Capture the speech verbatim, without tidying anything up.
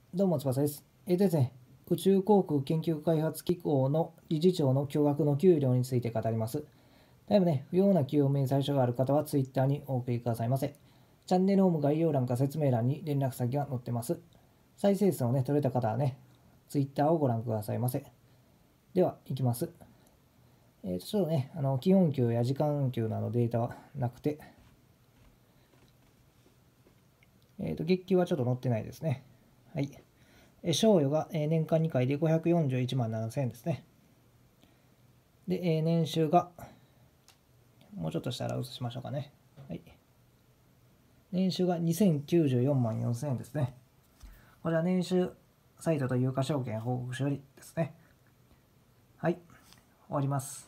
どうも、翼です。えーとですね、宇宙航空研究開発機構の理事長の巨額の給料について語ります。だいぶね、不要な給与明細書がある方は Twitter にお送りくださいませ。チャンネルホーム概要欄か説明欄に連絡先が載ってます。再生数をね、取れた方はね、Twitter をご覧くださいませ。では、いきます。えーと、ちょっとね、あの基本給や時間給などデータはなくて、えーと、月給はちょっと載ってないですね。はい。賞与が年間にかいでごひゃくよんじゅういちまんななせんえんですね。で、年収が、もうちょっとしたら移しましょうかね。はい。年収がにせんきゅうじゅうよんまんよんせんえんですね。これは年収サイトと有価証券報告書よりですね。はい。終わります。